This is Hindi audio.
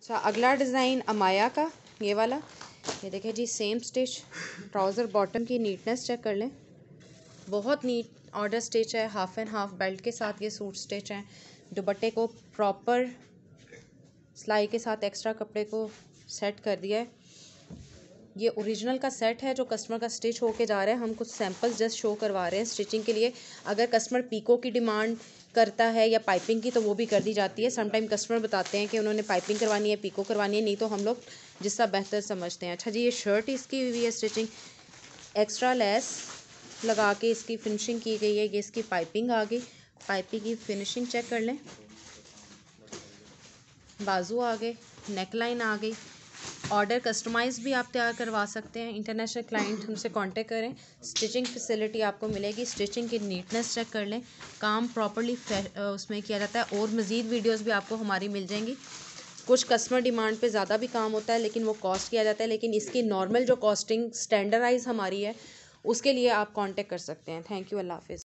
अच्छा, अगला डिज़ाइन अमाया का ये वाला, ये देखें जी, सेम स्टिच, ट्राउज़र बॉटम की नीटनेस चेक कर लें, बहुत नीट ऑर्डर स्टिच है, हाफ एंड हाफ बेल्ट के साथ ये सूट स्टिच हैं। दुपट्टे को प्रॉपर सिलाई के साथ एक्स्ट्रा कपड़े को सेट कर दिया है। ये ओरिजिनल का सेट है जो कस्टमर का स्टिच होके जा रहा है। हम कुछ सैंपल्स जस्ट शो करवा रहे हैं स्टिचिंग के लिए। अगर कस्टमर पीको की डिमांड करता है या पाइपिंग की तो वो भी कर दी जाती है। समटाइम कस्टमर बताते हैं कि उन्होंने पाइपिंग करवानी है, पीको करवानी है, नहीं तो हम लोग जिसका बेहतर समझते हैं। अच्छा जी, ये शर्ट इसकी हुई है स्टिचिंग, एक्स्ट्रा लेस लगा के इसकी फिनिशिंग की गई है। ये इसकी पाइपिंग आ गई, पाइपिंग की फिनिशिंग चेक कर लें, बाजू आ गए, नेक लाइन आ गई। ऑर्डर कस्टमाइज भी आप तैयार करवा सकते हैं। इंटरनेशनल क्लाइंट हमसे कांटेक्ट करें, स्टिचिंग फैसिलिटी आपको मिलेगी। स्टिचिंग की नीटनेस चेक कर लें, काम प्रॉपर्ली उसमें किया जाता है। और मज़ीद वीडियोस भी आपको हमारी मिल जाएंगी। कुछ कस्टमर डिमांड पे ज़्यादा भी काम होता है लेकिन वो कॉस्ट किया जाता है, लेकिन इसकी नॉर्मल जो कॉस्टिंग स्टैंडर्डाइज हमारी है उसके लिए आप कांटेक्ट कर सकते हैं। थैंक यू, अल्लाह हाफिज़।